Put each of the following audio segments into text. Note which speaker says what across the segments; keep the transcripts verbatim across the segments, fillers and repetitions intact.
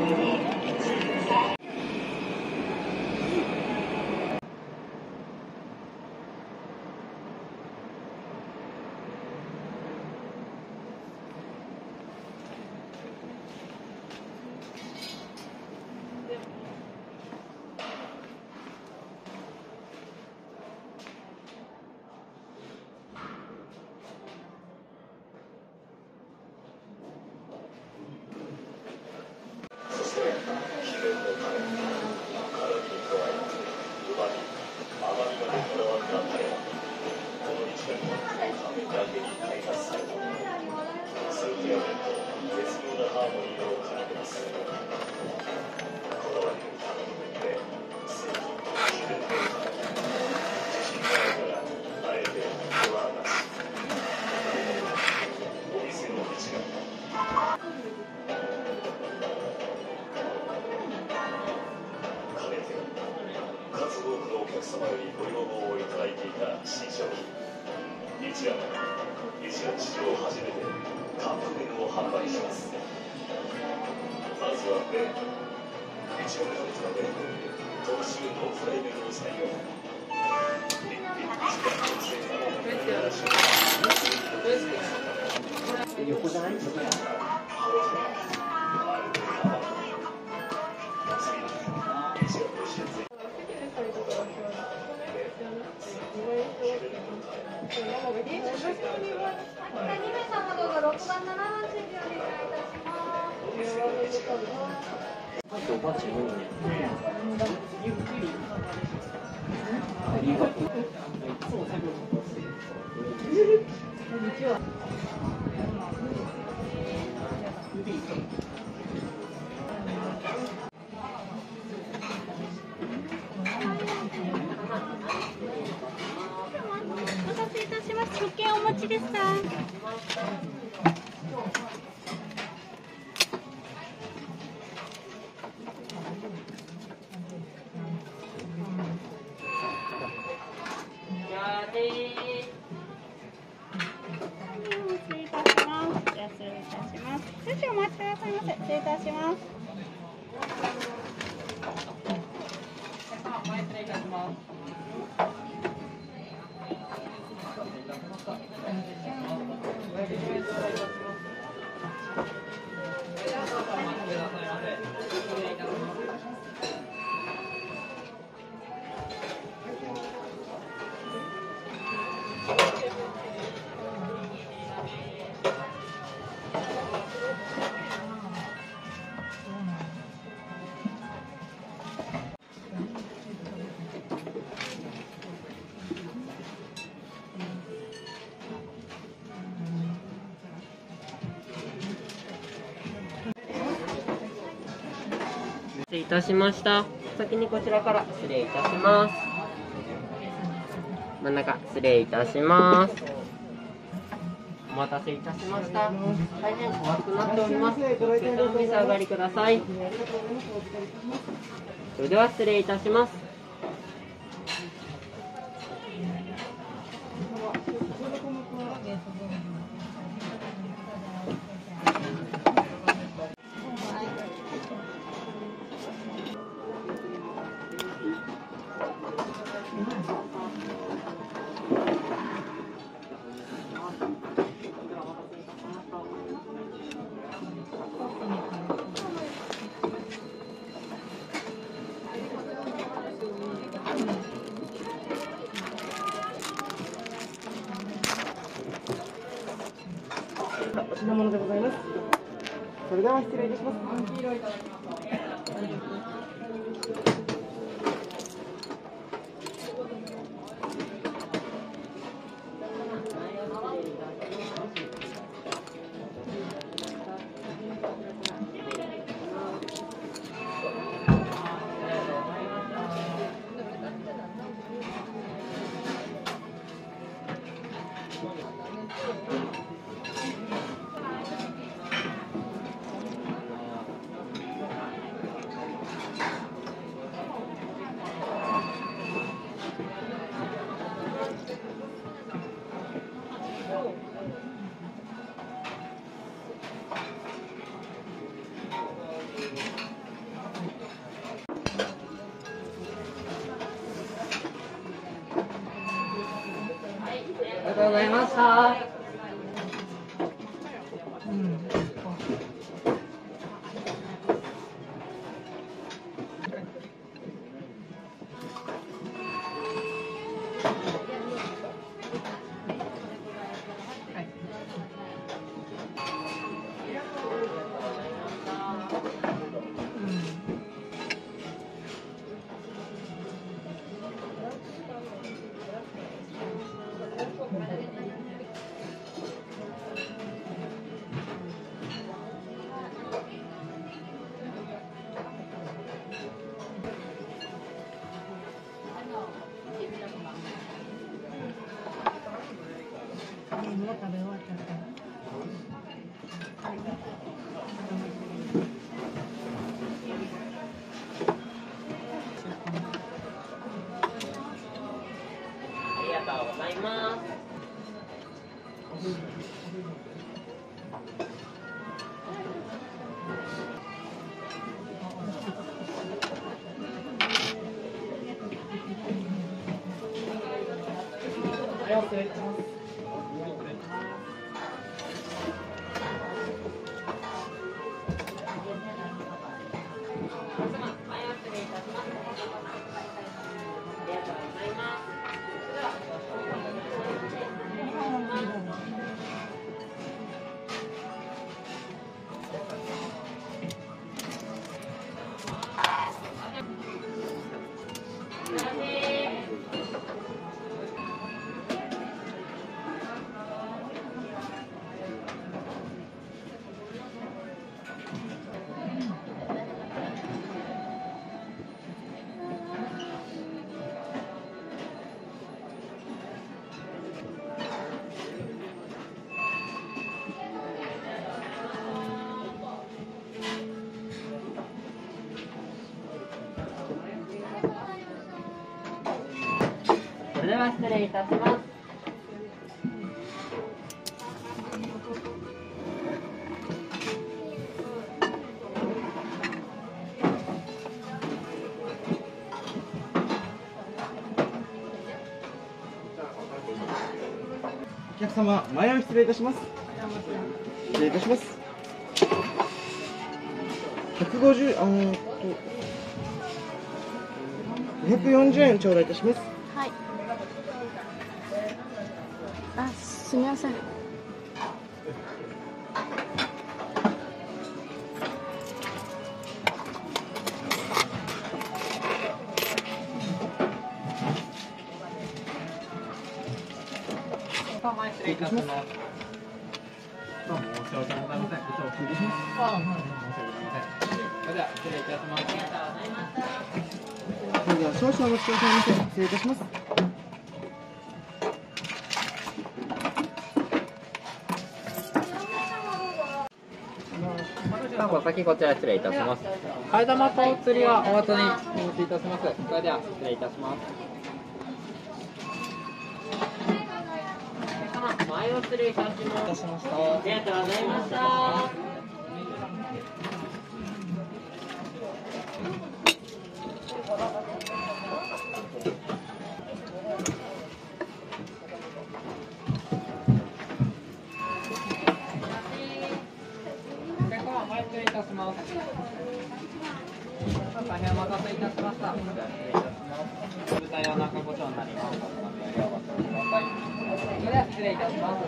Speaker 1: 横じゃない？おばあちゃんゆっくり。ありがとう。こんにちは。
Speaker 2: お待たせいたします。食券お持ちですか？失礼いたします。じゃあ失礼いたします。少々お待ちくださいませ。失礼いたします。前失礼いたします。
Speaker 3: 失礼いたしました。先にこちらから失礼いたします。真ん中失礼いたします。お待たせいたしました。大変お熱くなっております。お召し上がりください。それでは失礼いたします。
Speaker 1: お品物でございます。それでは失礼いたします。黄色いただきます。
Speaker 3: とうございました。ありがとうございます。それでは失礼いたします。
Speaker 4: お客様、前を失礼いたします。失礼いたします。ひゃくごじゅう、あーっと、ごひゃくよんじゅうえん頂戴いたします。
Speaker 2: はい。あ、すみません。
Speaker 3: 前失礼いたします。
Speaker 4: どうも申し訳ございません。ご乗車いたします。
Speaker 3: あ、はい、申し訳ございません。それでは失礼いたします。ありがとうございました。
Speaker 4: それでは少々お待ちくださいませ。失礼いたします。
Speaker 3: お先こちら失礼いたします。替え玉とお釣りはお後にお持ちいたします。それでは失礼いたします。前を失礼いたします。ありがとうございました。前失礼いたします。大変お待たせいたしました。失礼いたします。豚用中ごちそうになります。ご利用ご注意ください。それでは失礼いたします。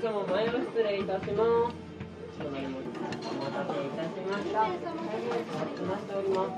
Speaker 3: 様前を失礼いたします。お待たせいたしました。お待ちしております。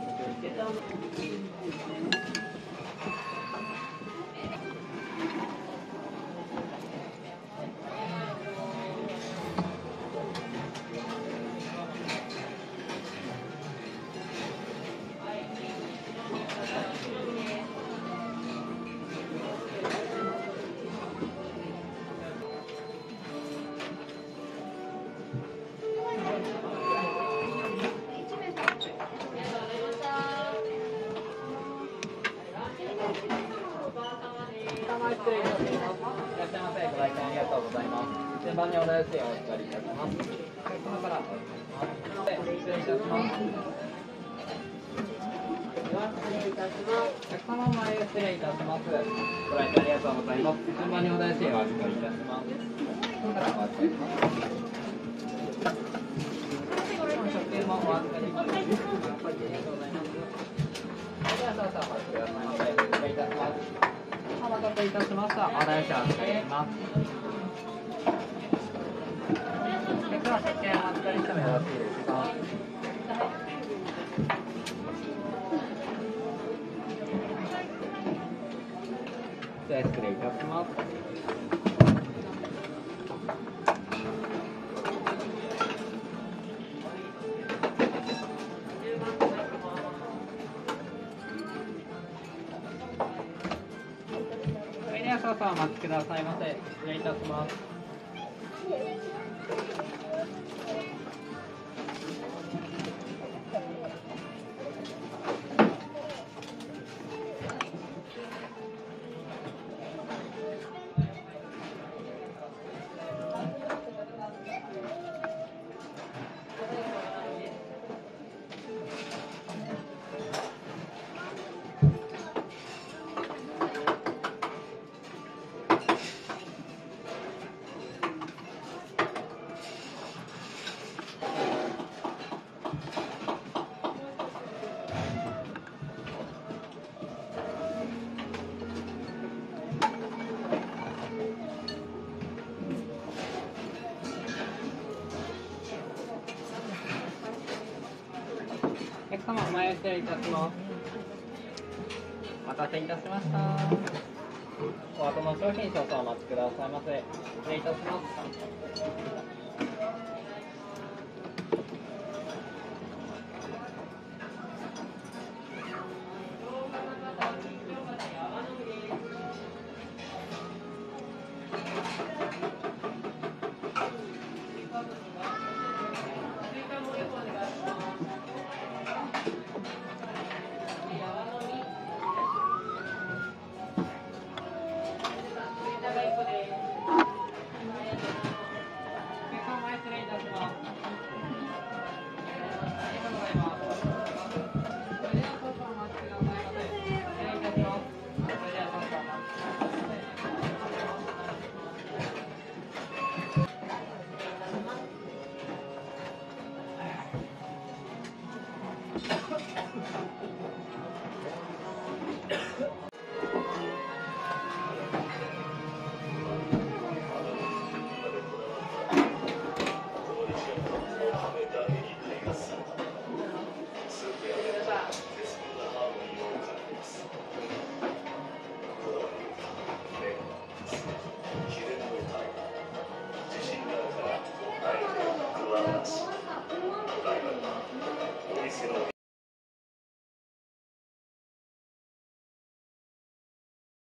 Speaker 1: 失礼いたします。いらっしゃいませ。ご来店ありがとうございます。順番にお題数をお預かりいたします。お客様からお願いします。失礼いたします。
Speaker 3: では失礼いたします。
Speaker 1: お客様前へ失礼いたします。ご来店ありがとうございます。順番にお題数をお預かりいたします。お客様からお預かりします。食券もお預かりいたします。ありがとうございます。では、そうそう、お待ちくださいませ。失礼いたします。お待たせいたしました。お題数をお預かりします。お客様、食券お預かりしてもよろしいですか。では失礼いたします。それでは少々お待ちくださいませ。失礼いたします。お客様、お前を失礼いたします。お待たせいたしました。お後の商品少々お待ちくださいませ。失礼いたします。